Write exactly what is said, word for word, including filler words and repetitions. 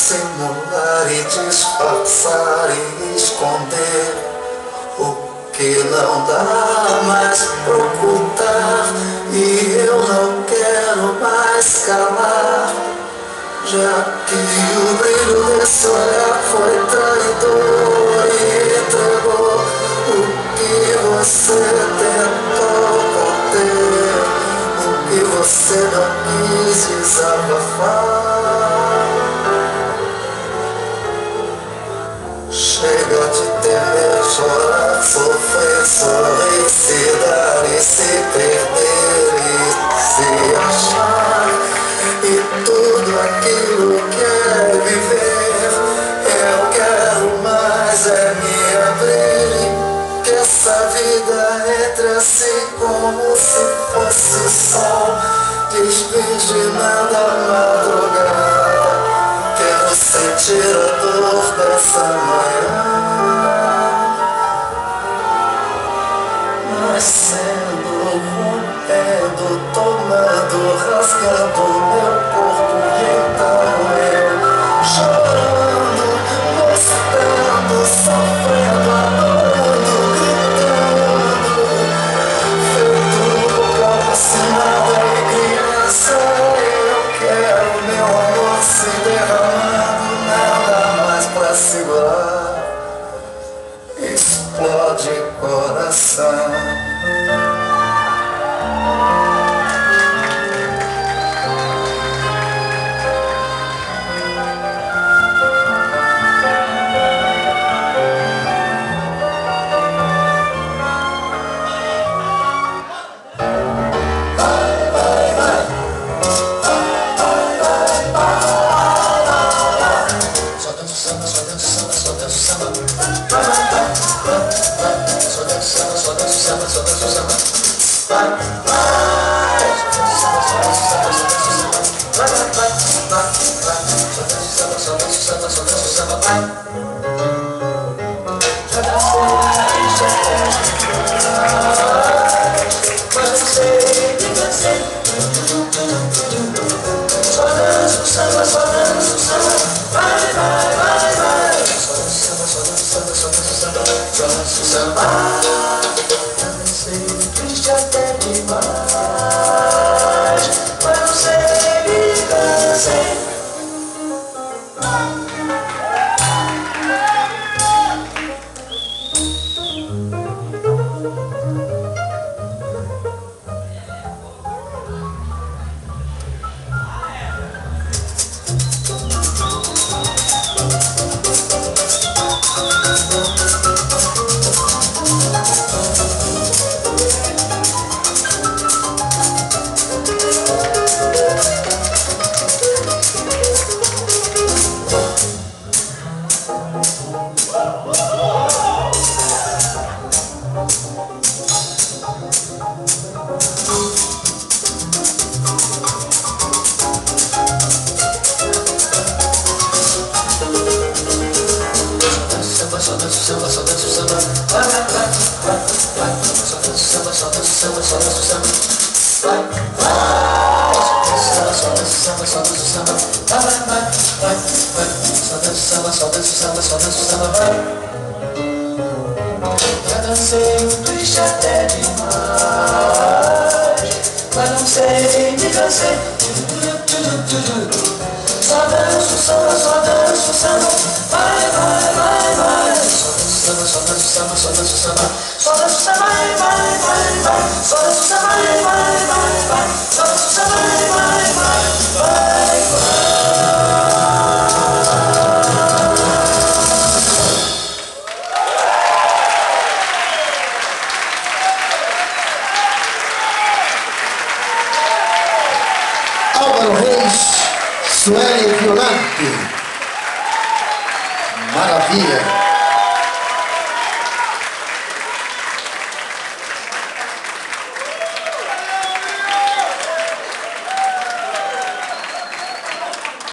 dissimular e disfarçar e esconder o que não dá mais pra ocultar, e eu não quero mais calar, já que o brilho desse olhar foi traidor e entregou o que você tentou conter, o que você não quis desabafar. Chega de temer, chorar, sofrer, sorrir, se dar e se perder e se achar, e tudo aquilo que é viver. Eu quero mais é me abrir, que essa vida entre assim como se fosse o sol, desvirginando a madrugada. Quero sentir a dor dessa manhã, nascendo, rompendo, tomando, rasgando meu corpo, e então eu chorando, gostando, sofrendo, adorando, gritando, feito como se nada é criança. Eu quero meu amor se derramando, nada mais pra segurar, explode coração. Já dancei um twist até demais, mas não sei, me cansei. Só danço samba, só danço samba, vai, vai, vai, vai. Só danço samba, só danço samba, só danço samba, vai, vai, vai, vai. Só danço samba, vai, vai, vai, vai. Só danço samba, vai, vai, vai, vai, vai. Sueli Violante, maravilha.